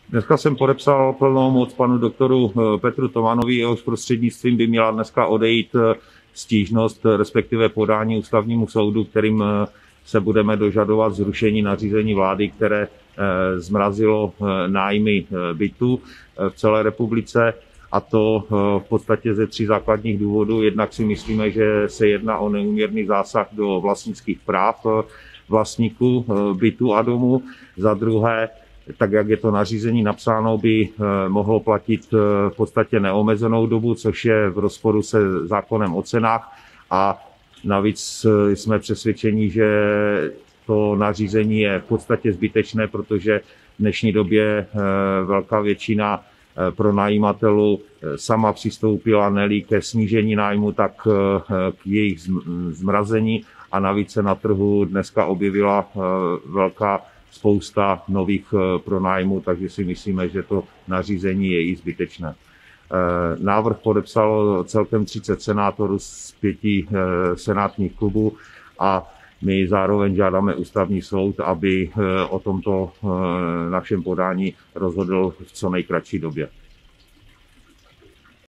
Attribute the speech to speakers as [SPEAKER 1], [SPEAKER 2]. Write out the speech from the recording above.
[SPEAKER 1] Dneska jsem podepsal plnou moc panu doktoru Petru Tomanovi, jehož prostřednictvím by měla dneska odejít stížnost, respektive podání ústavnímu soudu, kterým se budeme dožadovat zrušení nařízení vlády, které zmrazilo nájmy bytů v celé republice. A to v podstatě ze 3 základních důvodů. Jednak si myslíme, že se jedná o neúměrný zásah do vlastnických práv vlastníků bytu a domu. Za druhé, tak jak je to nařízení napsáno, by mohlo platit v podstatě neomezenou dobu, což je v rozporu se zákonem o cenách. A navíc jsme přesvědčeni, že to nařízení je v podstatě zbytečné, protože v dnešní době velká většina pronajímatelů sama přistoupila ne-li ke snížení nájmu, tak k jejich zmrazení. A navíc se na trhu dneska objevila velká spousta nových pronájmů, takže si myslíme, že to nařízení je i zbytečné. Návrh podepsalo celkem 30 senátorů z 5 senátních klubů a my zároveň žádáme ústavní soud, aby o tomto našem podání rozhodl v co nejkratší době.